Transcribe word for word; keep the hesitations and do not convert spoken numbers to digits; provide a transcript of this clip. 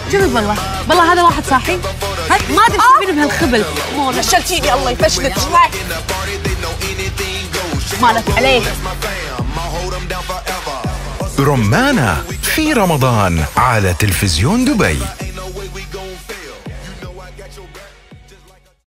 جرب والله، والله هذا واحد صاحي ما ادري ايش تبين بهالخبل. مو نشلتيني الله يفشلك. مالك عليك. رمانة في رمضان على تلفزيون دبي.